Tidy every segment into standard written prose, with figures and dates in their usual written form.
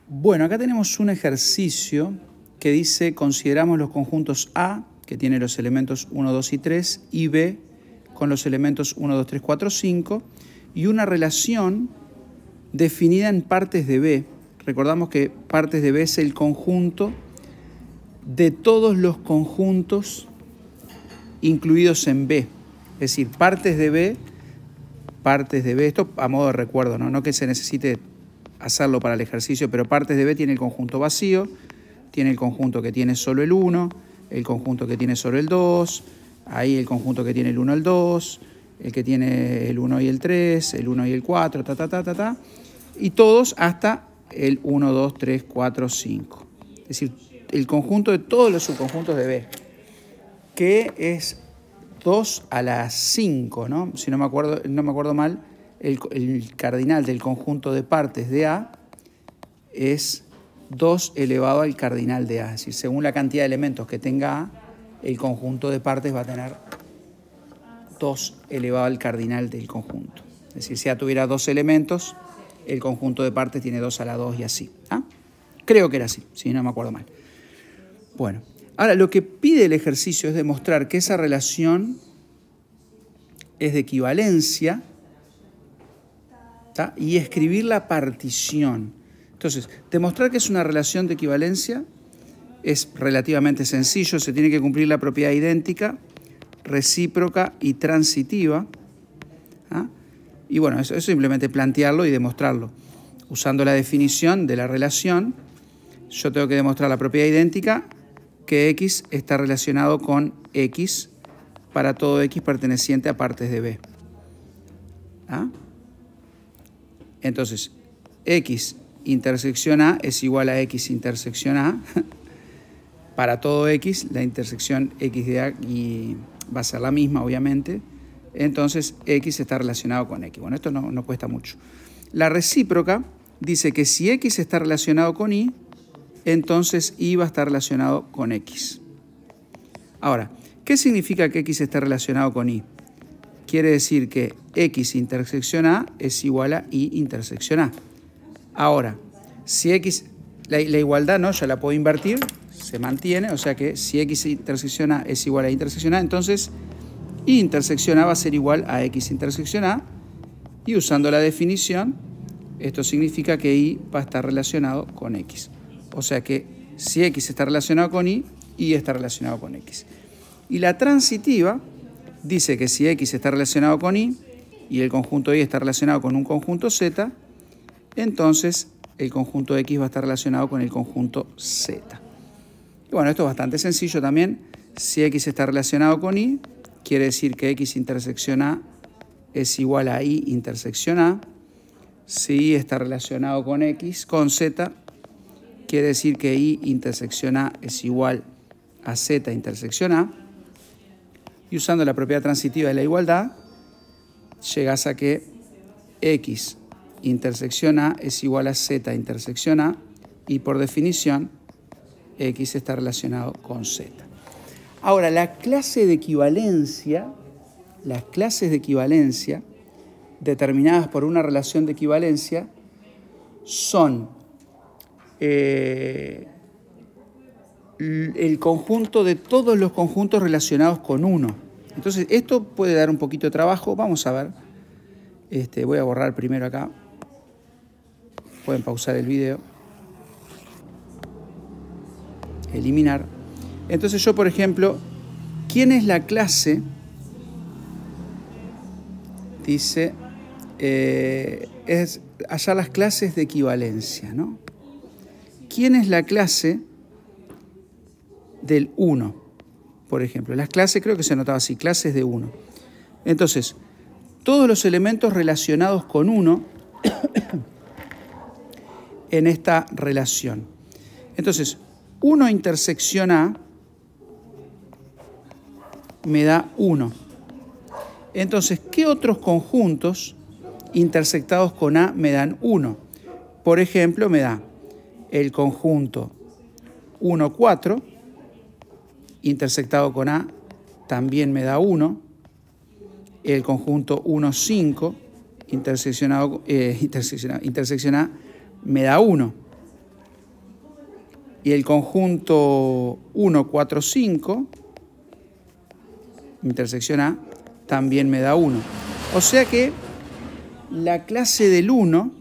Bueno, acá tenemos un ejercicio que dice, consideramos los conjuntos A, que tiene los elementos 1, 2 y 3, y B, con los elementos 1, 2, 3, 4, 5, y una relación definida en partes de B. Recordamos que partes de B es el conjunto de todos los conjuntos incluidos en B. Es decir, partes de B, esto a modo de recuerdo, no que se necesite hacerlo para el ejercicio, pero partes de B tiene el conjunto vacío, tiene el conjunto que tiene solo el 1, el conjunto que tiene solo el 2, ahí el conjunto que tiene el 1 y el 2, el que tiene el 1 y el 3, el 1 y el 4, y todos hasta el 1, 2, 3, 4, 5. Es decir, el conjunto de todos los subconjuntos de B, que es 2 a la 5, ¿no? Si no me acuerdo mal, el cardinal del conjunto de partes de A es 2 elevado al cardinal de A. Es decir, según la cantidad de elementos que tenga A, el conjunto de partes va a tener 2 elevado al cardinal del conjunto. Es decir, si A tuviera 2 elementos, el conjunto de partes tiene 2 a la 2 y así. ¿Ah? Creo que era así, si no me acuerdo mal. Bueno, ahora lo que pide el ejercicio es demostrar que esa relación es de equivalencia, ¿tá? Y escribir la partición. Entonces, demostrar que es una relación de equivalencia es relativamente sencillo. Se tiene que cumplir la propiedad idéntica, recíproca y transitiva. ¿Ah? Y bueno, eso es simplemente plantearlo y demostrarlo. Usando la definición de la relación, yo tengo que demostrar la propiedad idéntica, que X está relacionado con X para todo X perteneciente a partes de B. ¿Ah? Entonces, X intersección A es igual a X intersección A. Para todo X, la intersección X de A y va a ser la misma, obviamente. Entonces, X está relacionado con X. Bueno, esto no cuesta mucho. La recíproca dice que si X está relacionado con Y, entonces Y va a estar relacionado con X. Ahora, ¿qué significa que X está relacionado con Y? Quiere decir que X intersección A es igual a Y intersección A. Ahora, si X, la igualdad, ¿no? Ya la puedo invertir, se mantiene, o sea que si X intersección A es igual a Y intersección A, entonces Y intersección A va a ser igual a X intersección A, y usando la definición, esto significa que Y va a estar relacionado con X. O sea que si X está relacionado con Y, Y está relacionado con X. Y la transitiva dice que si X está relacionado con Y y el conjunto Y está relacionado con un conjunto Z, entonces el conjunto X va a estar relacionado con el conjunto Z. Y bueno, esto es bastante sencillo también. Si X está relacionado con Y, quiere decir que X intersección A es igual a Y intersección A. Si Y está relacionado con X, con Z, quiere decir que Y intersección A es igual a Z intersección A. Y usando la propiedad transitiva de la igualdad, llegas a que X intersección A es igual a Z intersección A, y por definición X está relacionado con Z. Ahora, las clases de equivalencia determinadas por una relación de equivalencia son el conjunto de todos los conjuntos relacionados con 1. Entonces, esto puede dar un poquito de trabajo. Vamos a ver. Voy a borrar primero acá. Pueden pausar el video. Eliminar. Entonces yo, por ejemplo, ¿quién es la clase? Dice, es hallar las clases de equivalencia, ¿no? ¿Quién es la clase del 1? Por ejemplo, las clases creo que se anotaba así, clases de 1. Entonces, todos los elementos relacionados con 1 en esta relación. Entonces, 1 intersección A me da 1. Entonces, ¿qué otros conjuntos intersectados con A me dan 1? Por ejemplo, me da el conjunto 1, 4, intersectado con A, también me da 1. El conjunto 1, 5, intersección A me da 1. y el conjunto 1, 4, 5, intersección A, también me da 1. O sea que la clase del 1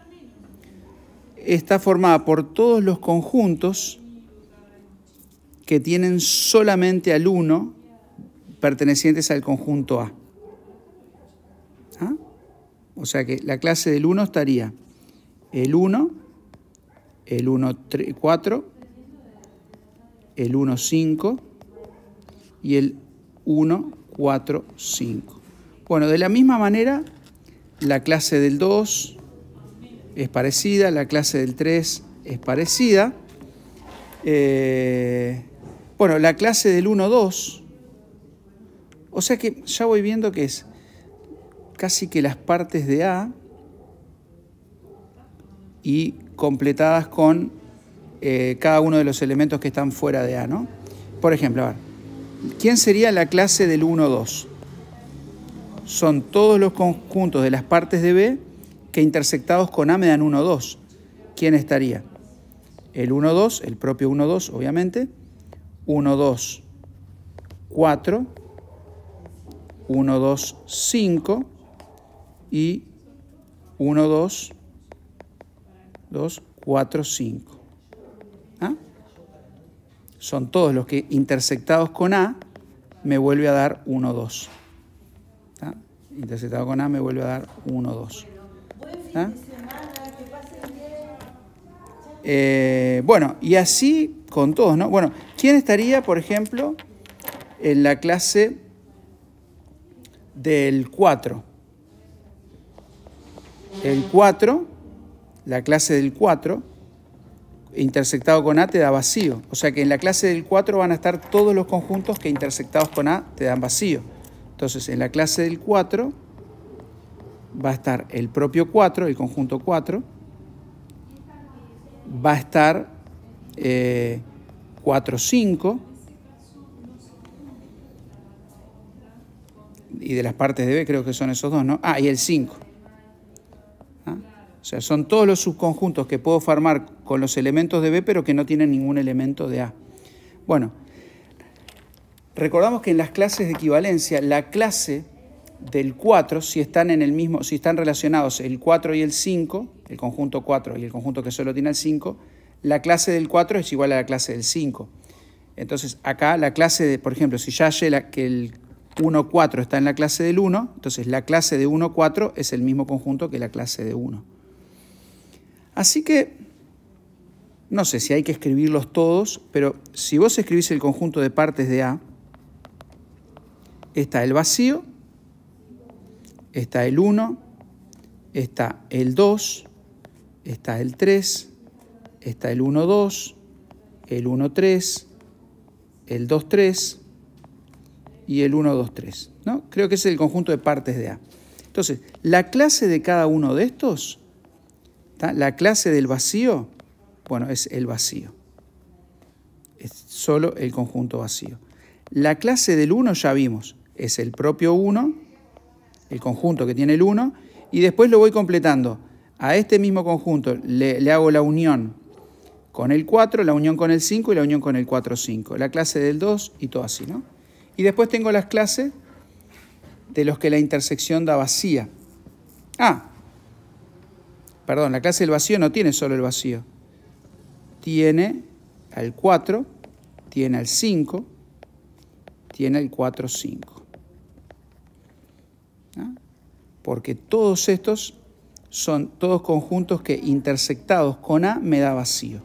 está formada por todos los conjuntos que tienen solamente al 1 pertenecientes al conjunto A. ¿Ah? O sea que la clase del 1 estaría el 1, el 1, 3, 4, el 1, 5 y el 1, 4, 5. Bueno, de la misma manera, la clase del 2 es parecida, la clase del 3 es parecida. Bueno, la clase del 1, 2, o sea que ya voy viendo que es casi que las partes de A y completadas con cada uno de los elementos que están fuera de A, ¿no? Por ejemplo, a ver, ¿quién sería la clase del 1, 2? Son todos los conjuntos de las partes de B que intersectados con A me dan 1, 2. ¿Quién estaría? El 1, 2, el propio 1, 2, obviamente. 1, 2, 4. 1, 2, 5. Y 1, 2, 2, 4, 5. ¿Ah? Son todos los que intersectados con A me vuelve a dar 1, 2. ¿Ah? Intersectado con A me vuelve a dar 1, 2. ¿Ah? Bueno, y así con todos, ¿no? Bueno, ¿quién estaría, por ejemplo, en la clase del 4? El 4, la clase del 4, intersectado con A te da vacío. O sea que en la clase del 4 van a estar todos los conjuntos que intersectados con A te dan vacío. Entonces, en la clase del 4 va a estar el propio 4, el conjunto 4. Va a estar 4, 5. Y de las partes de B creo que son esos dos, ¿no? Ah, y el 5. ¿Ah? O sea, son todos los subconjuntos que puedo formar con los elementos de B, pero que no tienen ningún elemento de A. Bueno, recordamos que en las clases de equivalencia, la clase del 4, si están relacionados el 4 y el 5, el conjunto 4 y el conjunto que solo tiene el 5, la clase del 4 es igual a la clase del 5. Entonces, acá la clase de, por ejemplo, si ya hallé que el 1, 4 está en la clase del 1, entonces la clase de 1, 4 es el mismo conjunto que la clase de 1. Así que, no sé si hay que escribirlos todos, pero si vos escribís el conjunto de partes de A, está el vacío, está el 1, está el 2, está el 3, está el 1, 2, el 1, 3, el 2, 3 y el 1, 2, 3, ¿no? Creo que ese es el conjunto de partes de A. Entonces, la clase de cada uno de estos, ¿tá? La clase del vacío, bueno, es el vacío. Es solo el conjunto vacío. La clase del 1 ya vimos, es el propio 1, el conjunto que tiene el 1, y después lo voy completando. A este mismo conjunto le hago la unión con el 4, la unión con el 5 y la unión con el 4, 5. La clase del 2 y todo así, ¿no? Y después tengo las clases de los que la intersección da vacía. Perdón, la clase del vacío no tiene solo el vacío. Tiene al 4, tiene al 5, tiene el 4, 5. ¿Ah? Porque todos estos son todos conjuntos que intersectados con A me da vacío.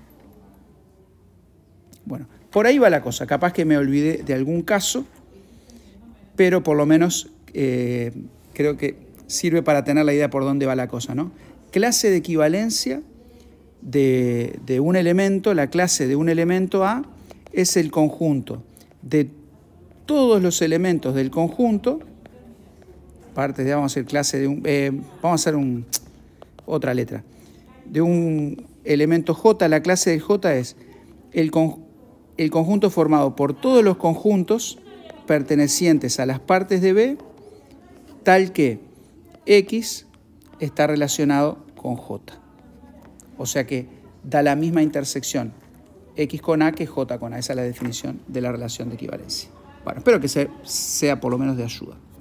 Bueno, por ahí va la cosa. Capaz que me olvidé de algún caso, pero por lo menos creo que sirve para tener la idea por dónde va la cosa, ¿no? Clase de equivalencia de un elemento, la clase de un elemento A es el conjunto de todos los elementos del conjunto. Partes de A, vamos a hacer clase de un... vamos a hacer otra letra. De un elemento J, la clase de J es el conjunto formado por todos los conjuntos pertenecientes a las partes de B, tal que X está relacionado con J. O sea que da la misma intersección X con A que J con A. Esa es la definición de la relación de equivalencia. Bueno, espero que sea por lo menos de ayuda.